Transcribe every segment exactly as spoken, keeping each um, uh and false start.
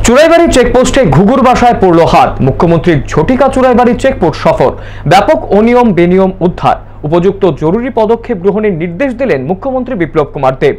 চুরাইবাড়ি চেকপোস্টে ঘুঘুর বাসায় পড়ল হাত। মুখ্যমন্ত্রীর ঝটিকা চুরাইবাড়ি চেকপোস্ট সফর, ব্যাপক অনিয়ম বেনিয়ম উদ্ধার, উপযুক্ত জরুরি পদক্ষেপ গ্রহণের নির্দেশ দিলেন মুখ্যমন্ত্রী বিপ্লব কুমার দেব।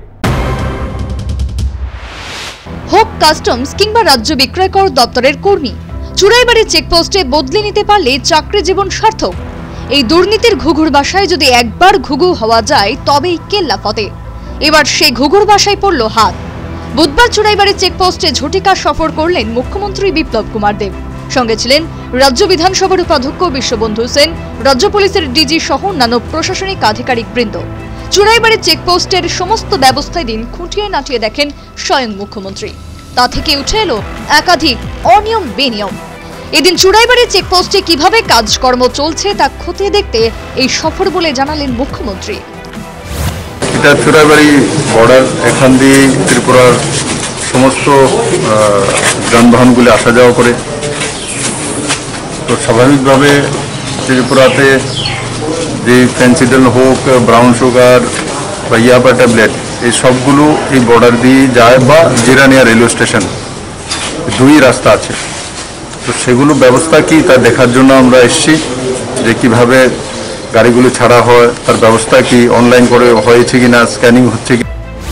হোক কাস্টমস কিংবা রাজ্য বিক্রয়কর দপ্তরের কর্মী, চুরাইবাড়ি চেকপোস্টে বদলে নিতে পারলে চাকরি জীবন সার্থক। এই দুর্নীতির ঘুঘুর বাসায় যদি একবার ঘুঘু হওয়া যায় তবেই কেল্লা ফতে। এবার সেই ঘুঘুর বাসায় পড়ল হাত। বুধবার চুরাইবাড়ি চেকপোস্টে ঝটিকা সফর করলেন মুখ্যমন্ত্রী বিপ্লব কুমার দেব। সঙ্গে ছিলেন রাজ্য বিধানসভার উপাধ্যক্ষ বিশ্ববন্ধু সেন, রাজ্য পুলিশের ডিজি সহ অন্যান্য প্রশাসনিক আধিকারিক বৃন্দ। চুরাইবাড়ি চেকপোস্টের সমস্ত ব্যবস্থায় দিন খুঁটিয়ে নাটিয়ে দেখেন স্বয়ং মুখ্যমন্ত্রী। তা থেকে উঠে এলো একাধিক অনিয়ম বেনিয়ম। এদিন চুরাইবাড়ি চেকপোস্টে কিভাবে কাজকর্ম চলছে তা খতিয়ে দেখতে এই সফর বলে জানালেন মুখ্যমন্ত্রী। এটা চুরাইবাড়ি বর্ডার, এখান দিয়ে ত্রিপুরার সমস্ত যানবাহনগুলি আসা যাওয়া করে। তো স্বাভাবিকভাবে ত্রিপুরাতে যে ফেন্সিডেল হোক, ব্রাউন সুগার বা ইয়াবা ট্যাবলেট, এই সবগুলো এই বর্ডার দিয়ে যায় বা জিরানিয়া রেলওয়ে স্টেশন, দুই রাস্তা আছে। তো সেগুলো ব্যবস্থা কি তা দেখার জন্য আমরা এসেছি, যে কিভাবে গাড়িগুলো ছাড়া হয়, তার ব্যবস্থা কি অনলাইন করে হয়েছে কিনা, স্ক্যানিং হচ্ছে কি।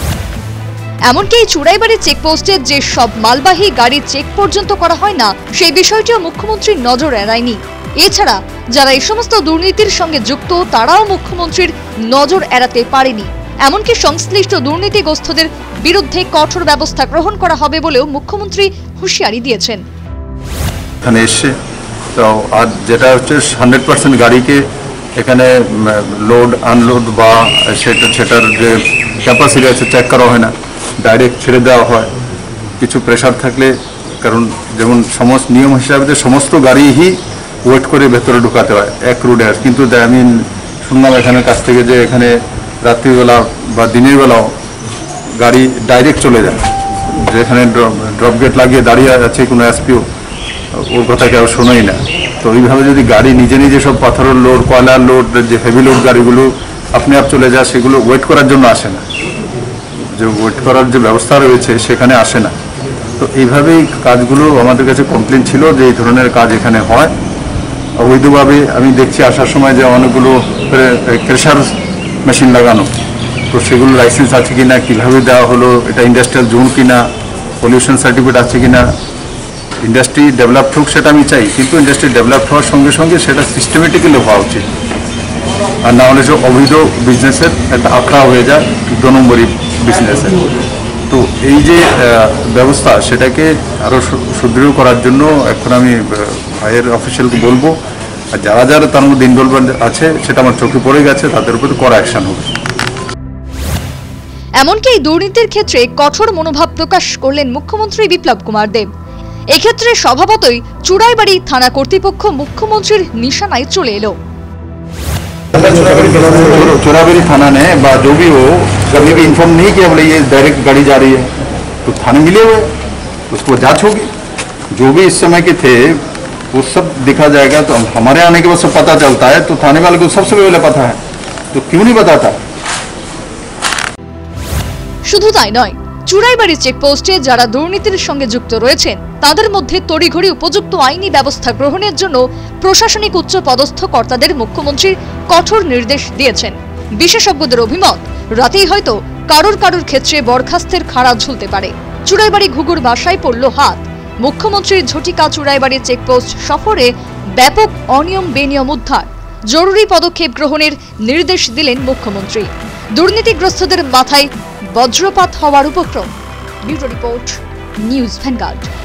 এমনকি চুরাইবাড়ি চেকপোস্টে যে সব মালবাহী গাড়ি চেক পর্যন্ত করা হয় না, সেই বিষয়টিও মুখ্যমন্ত্রীর নজর এড়ায়নি। এছাড়া যারা এই সমস্ত দুর্নীতির সঙ্গে যুক্ত তারাও মুখ্যমন্ত্রীর নজর এড়াতে পারেনি। এমনকি সংশ্লিষ্ট দুর্নীতিগ্রস্তদের বিরুদ্ধে কঠোর ব্যবস্থা গ্রহণ করা হবে বলেও মুখ্যমন্ত্রী হুঁশিয়ারি দিয়েছেন। এখানে এসে তো আর যেটা হচ্ছে হান্ড্রেড পার্সেন্ট গাড়িকে এখানে লোড আনলোড বা সেটা সেটার যে ক্যাপাসিটি আছে চেক করা হয় না, ডাইরেক্ট ছেড়ে দেওয়া হয়। কিছু প্রেশার থাকলে, কারণ যেমন সমস্ত নিয়ম হিসাবে সমস্ত গাড়িই ওয়েট করে ভেতরে ঢুকাতে হয় এক রুটে। কিন্তু আমি শুনলাম এখানের কাছ থেকে যে এখানে রাত্রিবেলা বা দিনের বেলাও গাড়ি ডাইরেক্ট চলে যায়, যেখানে ড্রপ গেট লাগিয়ে দাঁড়িয়ে আছে কোনো এসপিও, ওর কথা কেউ শোনোই না। তো ওইভাবে যদি গাড়ি নিজে নিজে সব পাথরের লোড, কয়লার লোড, যে হেভি লোড গাড়িগুলো আপনি আপ চলে যায়, সেগুলো ওয়েট করার জন্য আসে না, যে ওয়েট করার যে ব্যবস্থা রয়েছে সেখানে আসে না। তো এইভাবেই কাজগুলো আমাদের কাছে কমপ্লেন ছিল যে এই ধরনের কাজ এখানে হয় অবৈধভাবে। আমি দেখছি আসার সময় যে অনেকগুলো ক্রেশার মেশিন লাগানো, তো সেগুলো লাইসেন্স আছে কিনা, কীভাবে দেওয়া হলো, এটা ইন্ডাস্ট্রিয়াল জোন কিনা, পলিউশন সার্টিফিকেট আছে কিনা। ইন্ডাস্ট্রি ডেভেলপড হোক সেটা আমি চাই, কিন্তু ইন্ডাস্ট্রি ডেভেলপড হওয়ার সঙ্গে সঙ্গে সেটা সিস্টেমেটিক্যালি হওয়া উচিত। আর না হলে সে অবৈধ বিজনেসের একটা আখড়া হয়ে যায়, দু নম্বরই বিজনেসের। তো এই যে ব্যবস্থা, সেটাকে আরও সুদৃঢ় করার জন্য এখন আমি ভাইয়ের অফিসিয়ালকে বলবো, আর যারা যারা তার মধ্যে ইনভলভমেন্ট আছে সেটা আমার চোখে পড়ে গেছে, তাদের উপর কড়া অ্যাকশন হবে। এমনকি এই দুর্নীতির ক্ষেত্রে কঠোর মনোভাব প্রকাশ করলেন মুখ্যমন্ত্রী বিপ্লব কুমার দেব। এক্ষেত্রে স্বভাবতই চুরাইবাড়ি থানা কর্তৃপক্ষ মুখ্যমন্ত্রীর নিশানায় চলে এলো। चौराबाड़ी थाना ने जो भी हो कभी भी इन्फॉर्म नहीं किया, बोले ये डायरेक्ट गाड़ी जा रही है, तो थाने मिले हुए उसको जांच होगी। जो भी इस समय के थे वो सब दिखा जाएगा। तो हमारे आने के बाद सब पता चलता है, तो थाने वाले को सबसे पहले पता है, तो क्यों नहीं बताता। শুধু তাই নয়, চুরাইবাড়ি চেকপোস্টে যারা দুর্নীতির সঙ্গে যুক্ত রয়েছেন তাদের মধ্যে তড়িঘড়ি উপযুক্ত আইনি ব্যবস্থা গ্রহণের জন্য প্রশাসনিক উচ্চ পদস্থ কর্তাদের মুখ্যমন্ত্রী কঠোর নির্দেশ দিয়েছেন। বিশেষজ্ঞদের অভিমত, রাতেই হয়তো কারোর কারোর ক্ষেত্রে বরখাস্তের খাড়া ঝুলতে পারে। চুরাইবাড়ি ঘুঘুর বাসায় পড়ল হাত। মুখ্যমন্ত্রীর ঝটিকা চুরাইবাড়ি চেকপোস্ট সফরে ব্যাপক অনিয়ম বেনিয়ম উদ্ধার, জরুরি পদক্ষেপ গ্রহণের নির্দেশ দিলেন মুখ্যমন্ত্রী। দুর্নীতিগ্রস্তদের মাথায় বজ্রপাত হওয়ার উপক্রম। Bureau report, news vanguard.